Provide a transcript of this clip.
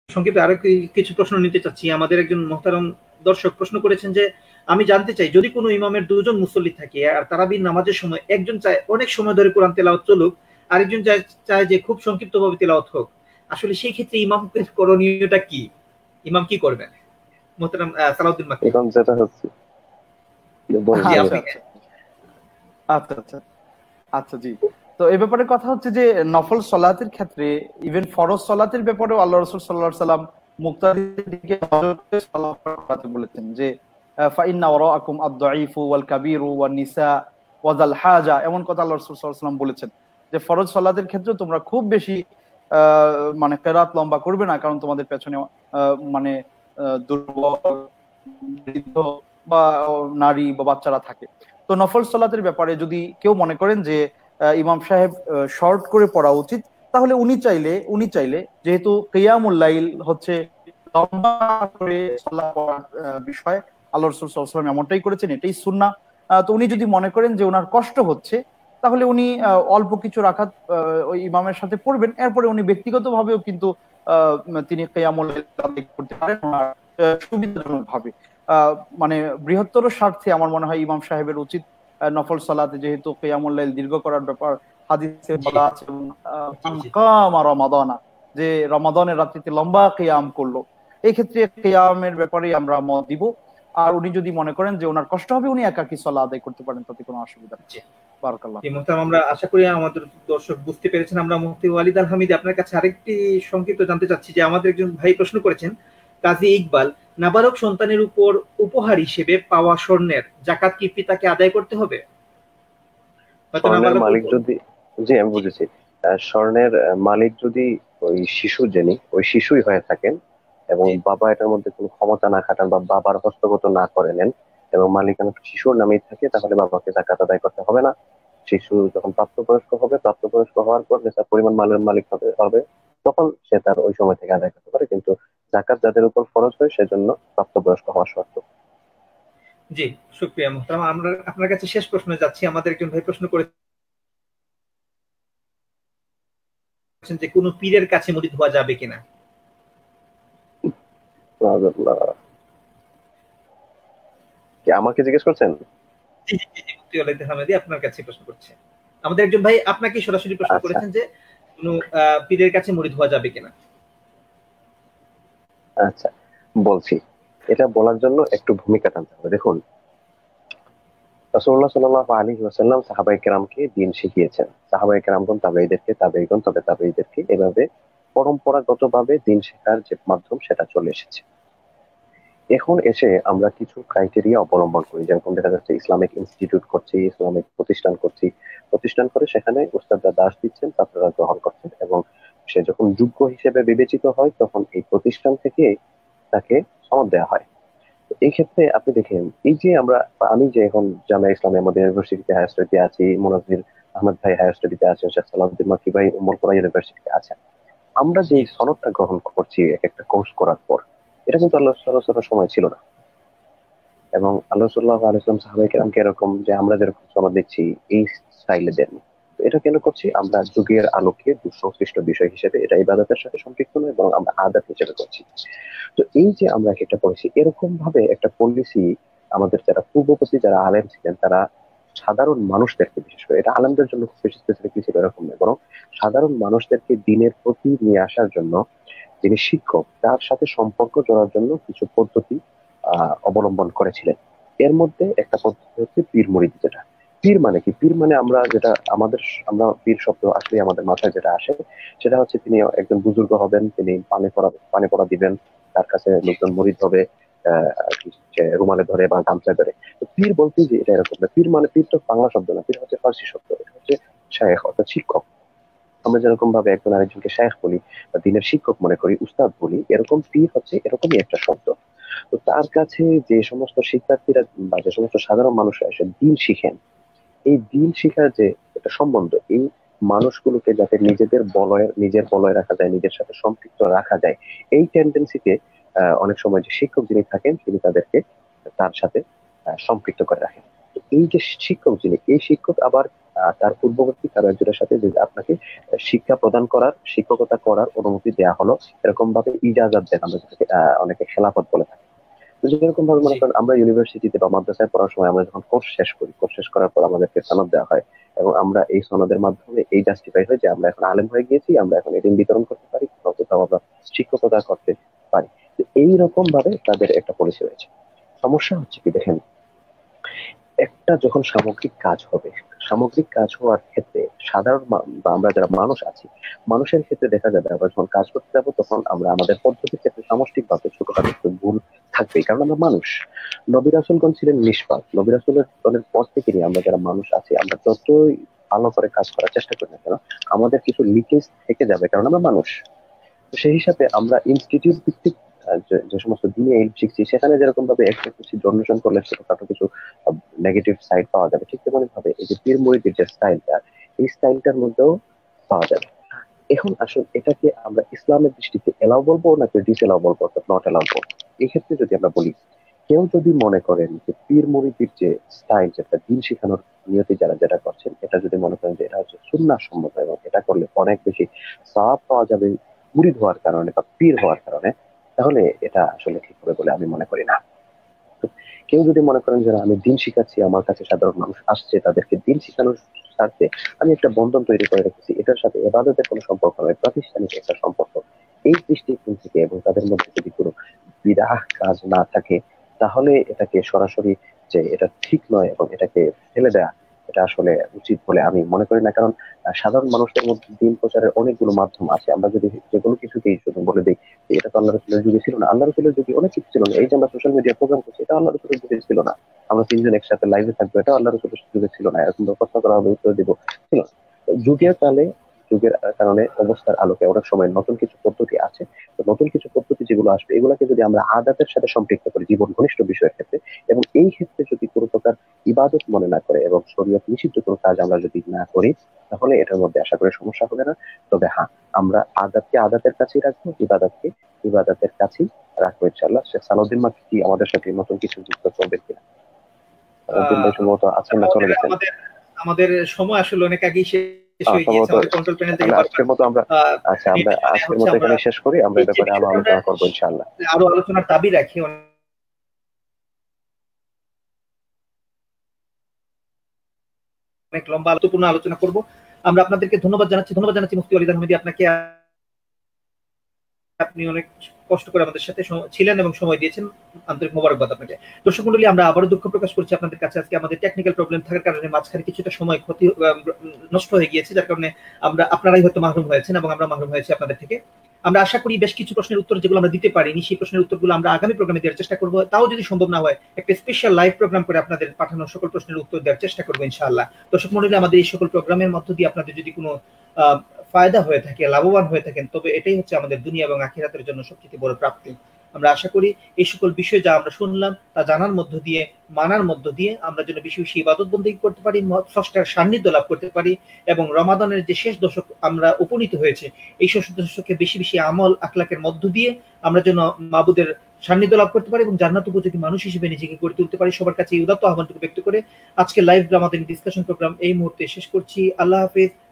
সংক্ষেপে আরো কিছু প্রশ্ন নিতে চাচ্ছি। আমাদের একজন মহতারাম দর্শক প্রশ্ন করেছেন যে, আমি জানতে চাই যদি কোনো ইমামের দুজন মুসল্লি থাকে আর তারাবির নামাজের সময় একজন চায় অনেক সময় ধরে কোরআন তেলাওয়াত চলুক, আরেকজন চায় যে খুব সংক্ষিপ্তভাবে তেলাওয়াত হোক, আসলে সেই ক্ষেত্রে ইমামের করণীয়টা কি? ইমাম কি করবেন? মোহতারাম সালাউদ্দিন মাকি। এখন যেটা হচ্ছে জি আচ্ছা আপনি। আচ্ছা আচ্ছা আচ্ছা আচ্ছা জি। তো এই ব্যাপারে কথা হচ্ছে যে নফল সলাতের ক্ষেত্রে ইভেন ফরজ সলাতের ব্যাপারেও আল্লাহ রাসূল সাল্লাল্লাহু আলাইহি সাল্লাম মুক্তাদির দিকে নজর করে সালাত পড়াতে বলেছেন যে ফাইন্না ওয়ারাআকুম আদ-দাঈফু ওয়াল কাবীরু ওয়ান নিসা ওয়া যাল হাজা, এমন কথা আল্লাহ রাসূল সাল্লাল্লাহু আলাইহি সাল্লাম বলেছেন যে ফরজ সালাতের ক্ষেত্রে তোমরা খুব বেশি মানে কিরাত লম্বা করবে না, কারণ তোমাদের পেছনে মানে দুর্বল, বৃদ্ধ বা নারী বা বাচ্চারা থাকে। তো নফল সালাতের ব্যাপারে যদি কেউ মনে করেন যে ইমাম সাহেব শর্ট করে পড়া উচিত, তাহলে উনি চাইলে যেহেতু কিয়ামুল লাইল হচ্ছে লম্বা করে সালাত পড়ার বিষয়, আল্লাহ রাসূল সাল্লাল্লাহু আলাইহি ওয়াসাল্লাম এমনটাই করেছেন, এটাই সুন্নাহ। তো উনি যদি মনে করেন যে ওনার কষ্ট হচ্ছে, তাহলে উনি অল্প কিছু রাকাত ওই ইমামের সাথে পড়বেন, এরপরে উনি ব্যক্তিগতভাবেও কিন্তু তিনি কিয়ামুল লাইল আদায় করতে পারেন ওনার সুবিধাজনক ভাবে। মানে বৃহত্তর স্বার্থে আমার মনে হয় ইমাম সাহেবের উচিত নফল সালাতে, যেহেতু কিয়ামুল লাইল দীর্ঘ করার ব্যাপার হাদিসে বলা আছে, কামা রমাদানা, যে রমাদানের রাত্রিতে লম্বা কিয়াম করলো, এই ক্ষেত্রে কিয়ামের ব্যাপারে আমরা মত দিব। আর উনি যদি মনে করেন যে ওনার কষ্ট হবে, উনি একাকী সালাত আদায় করতে পারেন, তাতে কোনো অসুবিধা নেই। বারাকাল্লাহ। আমরা আশা করি আমাদের দর্শক বুঝতে পেরেছেন। আমরা মুফতি ওয়ালিদ আল হামিদ আপনার কাছে আরেকটি সংক্ষিপ্ত জানতে চাচ্ছি যে আমাদের একজন ভাই প্রশ্ন করেছেন, কাজী ইকবাল, নাবালক সন্তানের উপর উপহার হিসেবে পাওয়া স্বর্ণের যাকাত কি পিতাকে আদায় করতে হবে? স্বর্ণের মালিক যদি, জি আমি বুঝেছি, স্বর্ণের মালিক যদি ওই ওই শিশুই হয়ে থাকেন এবং বাবা এটার মধ্যে কোনো ক্ষমতা না খাটান বা বাবার হস্তগত না করে নেন এবং মালিকানা শিশুর নামেই থাকে, তাহলে বাবাকে যাকাত আদায় করতে হবে না। শিশু যখন প্রাপ্তবয়স্ক হবে, প্রাপ্তবয়স্ক হওয়ার পর যে পরিমাণ মালের মালিক হবে তখন সে তার ওই সময় থেকে আদায় করতে পারে, কিন্তু যাকাত যাদের উপর ফরজ হয় সেজন্য প্রাপ্তবয়স্ক হওয়া শর্ত। জি শুকরিয়া মুহতারাম। আমরা আপনার কাছে শেষ প্রশ্নে যাচ্ছি। আমাদের একজন ভাই প্রশ্ন করেছেন যে কোন পীরের কাছে মুরিদ হওয়া যাবে কিনা? আমাকে জিজ্ঞেস করছেন? জি জি জি, মুফতি ওয়ালিদ আহমেদি আপনার কাছে প্রশ্ন করছে। আমাদের একজন ভাই আপনাকে সরাসরি প্রশ্ন করেছেন যে কোন পীরের কাছে মুরিদ হওয়া যাবে কিনা? আচ্ছা বলছি, এটা বলার জন্য একটু ভূমিকা টানতে হবে। দেখুন, রাসূলুল্লাহ সাল্লাল্লাহু আলাইহি ওয়াসাল্লাম সাহাবায়ে কেরামকে দ্বীন শিখিয়েছেন। সাহাবায়ে কেরামগণ তাবেঈদেরকে, তাবেঈগণ তবে তাবেঈদেরকে, এভাবে পরম্পরাগতভাবে দ্বীন শেখার যে মাধ্যম সেটা চলে এসেছে। এখন এসে আমরা কিছু ক্রাইটেরিয়া অবলম্বন করি, যেরকম দেখা যাচ্ছে ইসলামিক ইনস্টিটিউট করছি, ইসলামিক প্রতিষ্ঠান করছি, প্রতিষ্ঠান করে সেখানে উস্তাদরা দাস দিচ্ছেন, ছাত্ররা গ্রহণ করছেন, এবং সে যখন যোগ্য হিসেবে বিবেচিত হয় তখন এই প্রতিষ্ঠান থেকে তাকে সনদ দেওয়া হয়। এই ক্ষেত্রে আপনি দেখেন, এই যে আমি যে এখন জামিয়া ইসলামিয়া মদিনা ইউনিভার্সিটিতে হায়ার স্টাডিতে আছি, মুনাজ্জির আহমদ ভাই হায়ার স্টাডিতে আছেন, শেখ সালাউদ্দিন মাকি ভাই উম্মুল কোরা ইউনিভার্সিটিতে আছেন, আমরা যে সনদটা গ্রহণ করছি এক একটা কোর্স করার পর, এটা কিন্তু আল্লাহ সাল্লাল্লাহু সময় ছিল না। এবং আল্লাহ সাল্লাল্লাহু আলাইহি ওয়াসাল্লাম সাহাবায়ে কেরামকে এরকম যে আমরা যেরকম সনদ দেখছি এই স্টাইলে দেন। এটা কেন করছি? আমরা যুগের আলোকে সংশ্লিষ্ট বিষয় হিসেবে এটা ইবাদতের সাথে সম্পৃক্ত নয়, বরং আমরা আদাত হিসেবে করছি। তো এই যে আমরা একটা পলিসি, এরকম ভাবে একটা পলিসি আমাদের যারা পূর্ববর্তী যারা আলেম ছিলেন তারা সাধারণ মানুষদেরকে, বিশেষ করে এটা আলেমদের জন্য খুব বেশি স্পেসিফিকলি ছিল এরকম নয়, বরং সাধারণ মানুষদেরকে দ্বীনের প্রতি নিয়ে আসার জন্য যিনি শিক্ষক তার সাথে সম্পর্ক জোড়ার জন্য কিছু পদ্ধতি অবলম্বন করেছিলেন। এর মধ্যে একটা পদ্ধতি হচ্ছে পীর মুরিদ। যেটা পীর মানে কি? পীর মানে আমরা পীর শব্দ আসলে আমাদের মাথায় যেটা আসে সেটা হচ্ছে তিনি একজন বুজুর্গ হবেন, তিনি পানি পড়া দিবেন, তার কাছে লোকজন মুরিদ হবে, রুমালে ধরে বা গামছায় ধরে। তো পীর বলতে যে এটা এরকম না। পীর তো বাংলা শব্দ না, পীর হচ্ছে ফার্সি শব্দ, এটা হচ্ছে শায়েখ অর্থাৎ শিক্ষক। আমরা যেরকম ভাবে একজন আরেকজনকে শায়েখ বলি বা দিনের শিক্ষক মনে করি, উস্তাদ বলি, এরকম পীর হচ্ছে এরকমই একটা শব্দ। তো তার কাছে যে সমস্ত শিক্ষার্থীরা বা যে সমস্ত সাধারণ মানুষরা এসে দ্বীন শিখেন, এই দ্বীন শিখার যে একটা সম্বন্ধ, এই মানুষগুলোকে যাতে নিজের বলয়ে রাখা যায়, নিজের সাথে সম্পৃক্ত রাখা যায়, এই টেন্ডেন্সিতে অনেক সময় যে শিক্ষক যিনি থাকেন তিনি তাদেরকে তার সাথে সম্পৃক্ত করে রাখেন। এই যে শিক্ষক যিনি, এই শিক্ষক আবার তার পূর্ববর্তী কারো একজনের সাথে যে আপনাকে শিক্ষা প্রদান করার, শিক্ষকতা করার অনুমতি দেওয়া হলো, এরকম ভাবে ইজাজত দেন, আমরা যেটাকে অনেকে খেলাফত বলে থাকি। তো যেরকম ভাবে মনে করেন আমরা ইউনিভার্সিটিতে বা মাদ্রাসায় পড়ার সময় আমরা যখন কোর্স শেষ করি, কোর্স শেষ করার পর আমাদেরকে সনদ দেওয়া হয়, এবং আমরা এই সনদের মাধ্যমে এই জাস্টিফাই হয় যে আমরা এখন আলেম হয়ে গিয়েছি, আমরা এখন এটিম বিতরণ করতে পারি, কোথাও আমরা শিক্ষকতা করতে পারি। এইরকম ভাবে তাদের একটা পলিসি রয়েছে। সমস্যা হচ্ছে কি দেখেন, একটা যখন সামগ্রিক কাজ হবে, সামগ্রিক কাজ হওয়ার ক্ষেত্রে সাধারণ বা আমরা যারা মানুষ আছি, মানুষের ক্ষেত্রে দেখা যাবে আমরা যখন কাজ করতে যাবো তখন আমরা আমাদের পদ্ধতির ক্ষেত্রে সামষ্টিক ভাবে ছোটখাটো একটু ভুল থাকবেই, কারণ আমরা মানুষ। নবী রাসূলগণ ছিলেন নিষ্পাপ। নবী রাসূলের পর থেকে নিয়ে আমরা যারা মানুষ আছি, আমরা যতই ভালো করে কাজ করার চেষ্টা করি না কেন, আমাদের কিছু লিকেজ থেকে যাবে, কারণ আমরা মানুষ। তো সেই হিসাবে আমরা ইনস্টিটিউট ভিত্তিক যে সমস্ত দিনে এলম শিখছি, সেখানে যেরকম ভাবে একটা কিছু ডোনেশন করলে ছোটখাটো কিছু নেগেটিভ সাইড পাওয়া যাবে, ঠিক তেমনি ভাবে এই যে পীর মুরিদের যে স্টাইলটা, এই স্টাইলটার মধ্যেও পাওয়া যাবে। এখন আসলে এটাকে আমরা ইসলামের দৃষ্টিতে এলাও বলবো নাকি ডিসএলাও বলবো, নট এলাও বলবো? এই ক্ষেত্রে যদি আমরা বলি, কেউ যদি মনে করেন যে পীর মুরিদের যে স্টাইল, যেটা দিন শেখানোর নিয়তি যারা যেটা করছেন, এটা যদি মনে করেন যে এটা হচ্ছে সুন্নাহ সম্মত এবং এটা করলে অনেক বেশি সওয়াব পাওয়া যাবে মুরিদ হওয়ার কারণে বা পীর হওয়ার কারণে, তাহলে এটা আসলে ঠিক হবে বলে আমি মনে করি না। তো কেউ যদি মনে করেন যে আমি দিন শিখাচ্ছি, আমার কাছে সাধারণ মানুষ আসছে, তাদেরকে দিন শিখানোর স্বার্থে আমি একটা বন্ধন তৈরি করে রেখেছি, এটার সাথে ইবাদতের কোনো সম্পর্ক নয়, প্রাতিষ্ঠানিক একটা সম্পর্ক, এই দৃষ্টিকোণ থেকে এবং তাদের মধ্যে যদি কোনো বিদাহ কাজ না থাকে, তাহলে এটাকে সরাসরি যে এটা ঠিক নয় এবং এটাকে ফেলে দেয়া, এটা আসলে উচিত বলে আমি মনে করি না। কারণ সাধারণ মানুষের মধ্যে দিন প্রচারের অনেকগুলো মাধ্যম আছে। আমরা যদি যেগুলো কিছুকেই শুধু বলে দিই যে এটা তো আল্লাহ রসুলের যুগে ছিল না, আল্লাহ রসুলের যুগে অনেক কিছু ছিল না। এই যে আমরা সোশ্যাল মিডিয়া প্রোগ্রাম করছি, এটা আল্লাহ রসুলের যুগে ছিল না। আমরা তিনজন একসাথে লাইভে থাকবো, এটা আল্লাহ রসুলের যুগে ছিল না। এরকম প্রশ্ন করা হবে, উত্তর দিব, ছিল না। যুগের কালে, যুগের কারণে, অবস্থার আলোকে অনেক সময় নতুন কিছু পদ্ধতি আছে। তো নতুন কিছু পদ্ধতি যেগুলো আসবে, এগুলাকে যদি আমরা আদাতের সাথে সম্পৃক্ত করি জীবন ঘনিষ্ঠ বিষয়ের ক্ষেত্রে, এবং এই ক্ষেত্রে যদি কোনো প্রকার ইবাদত মনে না করে এবং শরীয়ত নিষিদ্ধ কোনো কাজ আমরা যদি না করি, তাহলে এটার মধ্যে আশা করি সমস্যা হবে না। তবে হ্যাঁ, আমরা আদাতকে আদাতের কাছেই রাখবো, ইবাদতকে ইবাদতের কাছেই রাখবো ইনশাআল্লাহ। শেখ সালাউদ্দিন মাকি কি আমাদের সাথে নতুন কিছু যুক্ত করবেন কিনা? সালাউদ্দিন ভাই সম্ভবত আছেন না চলে গেছেন। আমাদের সময় আসলে অনেক আগেই শেষ হয়ে গিয়েছে, আমাদের কন্ট্রোল প্যানেল থেকে আজকের মতো আমরা আমরা আজকের মতো এখানে শেষ করি। আমরা এই ব্যাপারে আরো আলোচনা করবো ইনশাআল্লাহ। আরো আলোচনার দাবি রাখি, অনেক লম্বা গুরুত্বপূর্ণ আলোচনা করব। আমরা আপনাদেরকে ধন্যবাদ জানাচ্ছি মুফতি ওয়ালিদ আহমেদী, আপনাকে। আপনি অনেক কষ্ট করে আমাদের সাথে ছিলেন এবং সময় দিয়েছেন, আন্তরিক মোবারকবাদ আপনাকে। দর্শক মণ্ডলী, আমরা আবারও দুঃখ প্রকাশ করছি আপনাদের কাছে। আজকে আমাদের টেকনিক্যাল প্রবলেম থাকার কারণে মাঝখানে কিছুটা সময় নষ্ট হয়ে গিয়েছে, যার কারণে আপনারাই হয়তো মাহরুম হয়েছেন এবং আমরা মাহরুম হয়েছি আপনাদের থেকে। আমরা আশা করি বেশ কিছু প্রশ্নের উত্তর যেগুলো আমরা দিতে পারিনি, সেই প্রশ্নের উত্তরগুলো আমরা আগামী প্রোগ্রামে দেওয়ার চেষ্টা করবো। তাও যদি সম্ভব না হয়, একটা স্পেশাল লাইভ প্রোগ্রাম করে আপনাদের পাঠানো সকল প্রশ্নের উত্তর দেওয়ার চেষ্টা করবো ইনশাআল্লাহ। দর্শক মণ্ডলী, আমাদের এই সকল প্রোগ্রামের মধ্য দিয়ে আপনাদের যদি কোনো ফায়দা হয়ে থাকে, লাভবান হয়ে থাকেন, তবে এটাই হচ্ছে আমাদের দুনিয়া এবং আখিরাতের জন্য সবচেয়ে বড় প্রাপ্তি। আমরা আশা করি এই সকল বিষয় যা আমরা শুনলাম তা জানার মধ্য দিয়ে, মানার মধ্য দিয়ে আমরা যেন বেশি বেশি ইবাদত বন্দেগী করতে পারি, স্রষ্টার সান্নিধ্য লাভ করতে পারি, এবং রমাদানের যে শেষ দশক আমরা উপনীত হয়েছে, এই শেষ দশকে বেশি বেশি আমল আখলাকের মধ্য দিয়ে আমরা যেন মাবুদের সান্নিধ্য লাভ করতে পারি এবং জান্নাত উপযোগী মানুষ হিসেবে নিজেকে গড়ে তুলতে পারি। সবার কাছে এই উদাত্ত আহ্বানটুকু ব্যক্ত করে আজকে লাইভ আমাদের ডিসকাশন প্রোগ্রাম এই মুহূর্তে শেষ করছি। আল্লাহ হাফেজ।